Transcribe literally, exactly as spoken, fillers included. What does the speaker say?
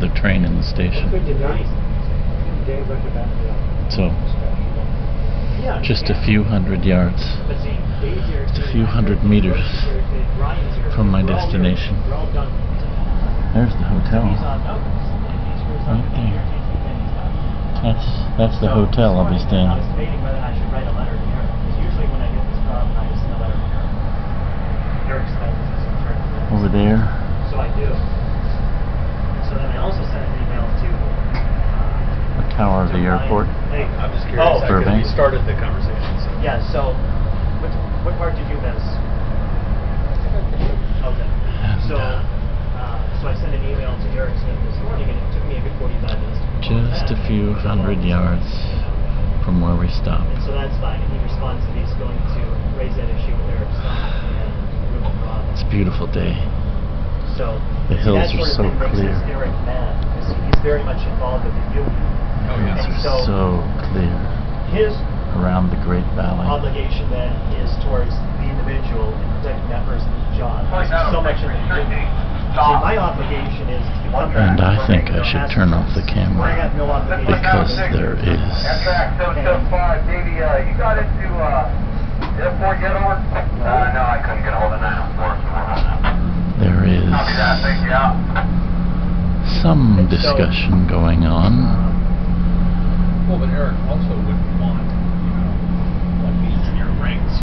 another train in the station. So, just a few hundred yards, just a few hundred meters from my destination. There's the hotel. Right there. That's, that's the hotel I'll be staying at. Over there. So I do. So then I also sent an email to the tower of the airport. Hey, I'm just curious. oh, I we started the conversation. So. Yeah. So, what what part did you miss? Okay. And, so, uh, so I sent an email to Eric Smith this morning, and it took me a good forty-five minutes. Just a few hundred yards from where we stopped. And so that's fine. And he responds that he's going to raise that issue with Eric Scott and Ruben Roth. It's a beautiful day. So the hills are so clear. Eric mad because he's very much involved with the union. Oh yes. Hills so, are so clear. His around the Great Valley. Obligation then is towards the individual in protecting that person's job. There's so much in the union. So my obligation is to come back. And I think I should turn off the camera I have no obligation because there is. Amtrak seven seven five, Davey, uh, you got into uh, airport yet over? Uh, no, I couldn't get a hold of nine oh four. There is some discussion going on. Well, but Eric also wouldn't want